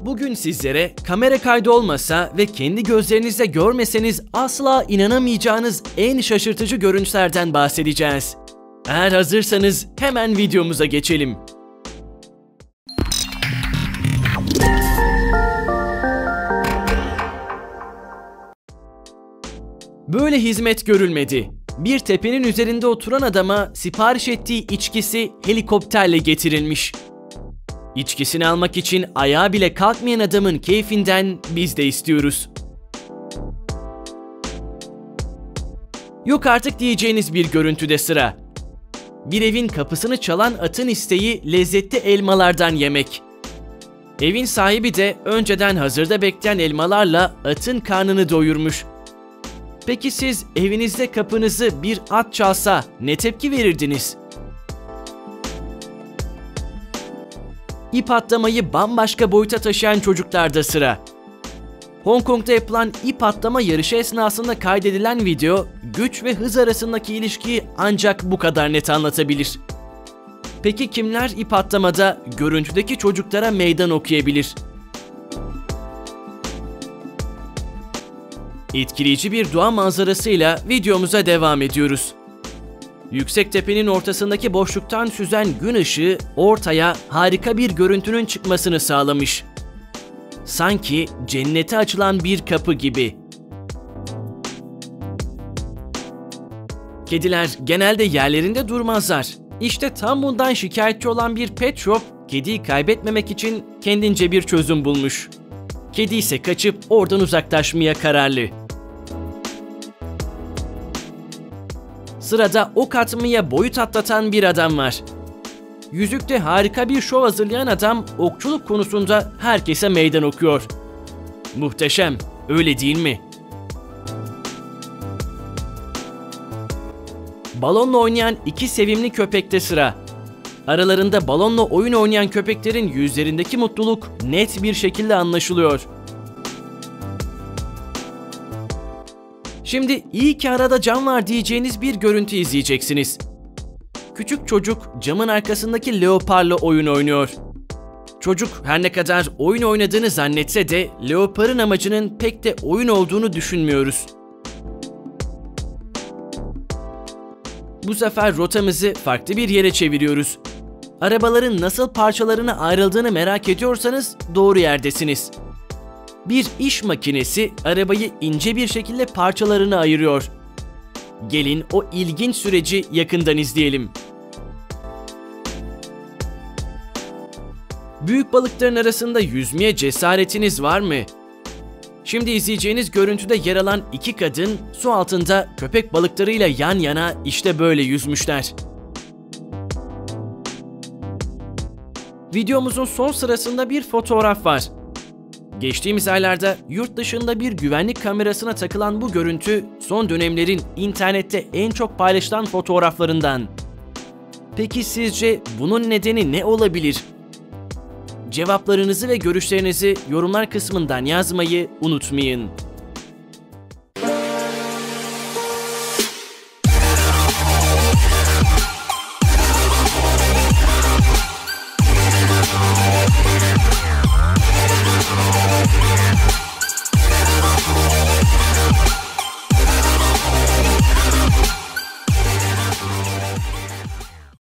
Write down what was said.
Bugün sizlere kamera kaydı olmasa ve kendi gözlerinizle görmeseniz asla inanamayacağınız en şaşırtıcı görüntülerden bahsedeceğiz. Eğer hazırsanız hemen videomuza geçelim. Böyle hizmet görülmedi. Bir tepenin üzerinde oturan adama sipariş ettiği içkisi helikopterle getirilmiş. İçkisini almak için ayağa bile kalkmayan adamın keyfinden biz de istiyoruz. Yok artık diyeceğiniz bir görüntüde sıra. Bir evin kapısını çalan atın isteği lezzetli elmalardan yemek. Evin sahibi de önceden hazırda bekleyen elmalarla atın karnını doyurmuş. Peki siz evinizde kapınızı bir at çalsa ne tepki verirdiniz? İp atlamayı bambaşka boyuta taşıyan çocuklarda sıra. Hong Kong'da yapılan ip atlama yarışı esnasında kaydedilen video, güç ve hız arasındaki ilişkiyi ancak bu kadar net anlatabilir. Peki kimler ip atlamada görüntüdeki çocuklara meydan okuyabilir? Etkileyici bir doğa manzarasıyla videomuza devam ediyoruz. Yüksek tepenin ortasındaki boşluktan süzen gün ışığı ortaya harika bir görüntünün çıkmasını sağlamış. Sanki cennete açılan bir kapı gibi. Kediler genelde yerlerinde durmazlar. İşte tam bundan şikayetçi olan bir pet shop, kediyi kaybetmemek için kendince bir çözüm bulmuş. Kedi ise kaçıp oradan uzaklaşmaya kararlı. Sırada ok atmaya boyut atlatan bir adam var. Yüzükte harika bir şov hazırlayan adam okçuluk konusunda herkese meydan okuyor. Muhteşem, öyle değil mi? Balonla oynayan iki sevimli köpekte sıra. Aralarında balonla oyun oynayan köpeklerin yüzlerindeki mutluluk net bir şekilde anlaşılıyor. Şimdi iyi ki arada cam var diyeceğiniz bir görüntü izleyeceksiniz. Küçük çocuk camın arkasındaki leoparla oyun oynuyor. Çocuk her ne kadar oyun oynadığını zannetse de leoparın amacının pek de oyun olduğunu düşünmüyoruz. Bu sefer rotamızı farklı bir yere çeviriyoruz. Arabaların nasıl parçalarına ayrıldığını merak ediyorsanız doğru yerdesiniz. Bir iş makinesi arabayı ince bir şekilde parçalarına ayırıyor. Gelin o ilginç süreci yakından izleyelim. Büyük balıkların arasında yüzmeye cesaretiniz var mı? Şimdi izleyeceğiniz görüntüde yer alan iki kadın su altında köpek balıklarıyla yan yana işte böyle yüzmüşler. Videomuzun son sırasında bir fotoğraf var. Geçtiğimiz aylarda yurt dışında bir güvenlik kamerasına takılan bu görüntü son dönemlerin internette en çok paylaşılan fotoğraflarından. Peki sizce bunun nedeni ne olabilir? Cevaplarınızı ve görüşlerinizi yorumlar kısmından yazmayı unutmayın.